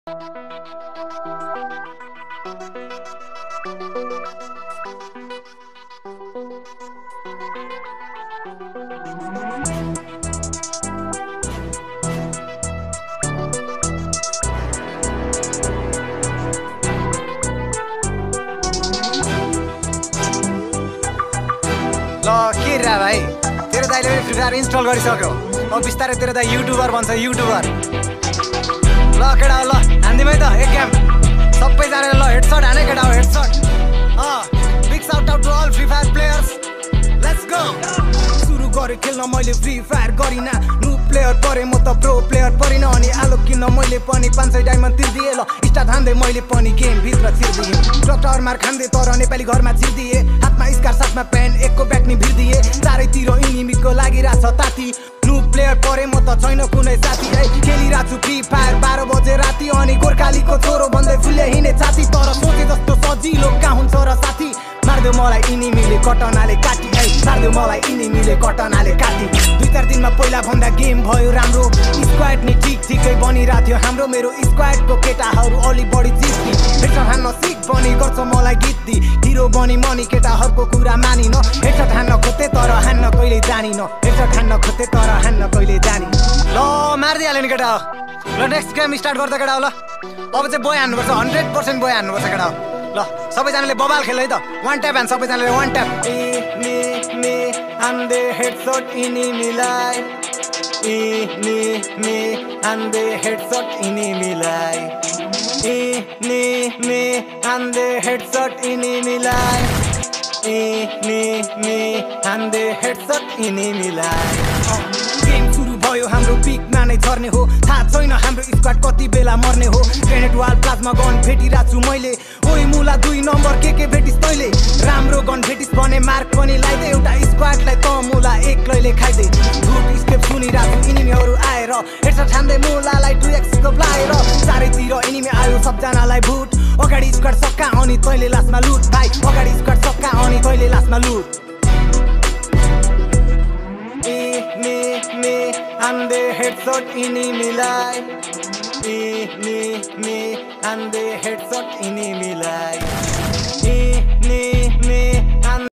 के रा भाइ तेरो दाइले फ्री फायर इन्स्टल गरिसक्यो अब बिस्तारै तेरो दाइ युट्युबर बन्छ युट्युबर ल केटा ल हान्दिमै त एक गेम सबैजनाले ल हेडसट हाने केटा हो headshot big shout out to all free fire players let's go सुरु गरे खेल्न मैले फ्री फायर गरिन नु प्लेयर परे म त प्रो प्लेयर परिन अनि आलो किन्न मैले पनि 500 डायमन्ड तिर्दिए ल स्टार्ट हान्दै मैले पनि गेम भित्र छिर्दिए डक्टर मार खान्दै तर नेपाली घरमा छिर्दिए हातमा स्कार साथमा पेन एकको ब्याट नि भिर्दिए चारैतिर इनिमीको लागिराछ ताती नु प्लेयर परे म त छैन कुनै साथी खेलिरहेको छु फ्री फायर 12 बजे राति अनि गोर्खालीको छोरो भन्दै फुले हिँडे छाती तर सोचे जस्तो सजिलो कहाँ हुन्छ र साथी मार्दियो मलाई इनिमीले कटनाले काटी मार्दियो मलाई इनिमीले कटनाले काटी 2-4 दिनमा पहिला भन्दा गेम भयो राम्रो स्क्वाड नि ठिकै बनिरहेको थियो हाम्रो मेरो स्क्वाडको केटाहरू अलि बढी जित्ती हेडसट हान्न सिक बनी गर्छ मलाई गीतदी हिरो बनी मनी केटाहरूको कुरा मानिन हेडसट हान्न खोज्थे तर हान्न कहिले जानिन हेडसट हान्न खोज्थे तर हान्न कहिले जानिन ल मार्दिहाल्यो नि केटा ल नेक्स्ट गेम स्टार्ट गर्दा केटा ल अब चाहिँ बोय हान्नुपर्छ 100% बोय हान्नुपर्छ केटा ल सबैजनाले बबाल खेल है त वान ट्याप हान सबैजनाले वान ट्याप हान्दै हेडसट इनिमीलाई हान्दै हेडसट इनिमीलाई हान्दै हेडसट इनिमीलाई हान्दै हेडसट इनिमीलाई गेम सुरु भयो हाम्रो पिकमा नै झर्ने हो थाहा छैन हाम्रो स्क्वाड कति बेला मर्ने हो ग्रेनेड वाल प्लाज्मा गन भेटिरहेको छु मैले ओइ मुला 2 नम्बर के भेटिस् तैले राम्रो गन भेटिस् भने मार्क पनि लाइदे एउटा स्क्वाडलाई त मुला एक्लैले खाइदे झुट स्टेप सुनिरहेको छु इनिमीहरू आएर हेडसट हान्दै मुलालाई 2x स्कोप लाएर चारैतिर इनिमी आयो सबजनालाई भुट अगाडि स्क्वाड सक्का अनि तैले लास्टमा लुट भाइ अगाडि स्क्वाड सक्का अनि तैले लास्टमा लुट हान्दै हेडसट इनिमीलाई हान्दै हेडसट इनिमीलाई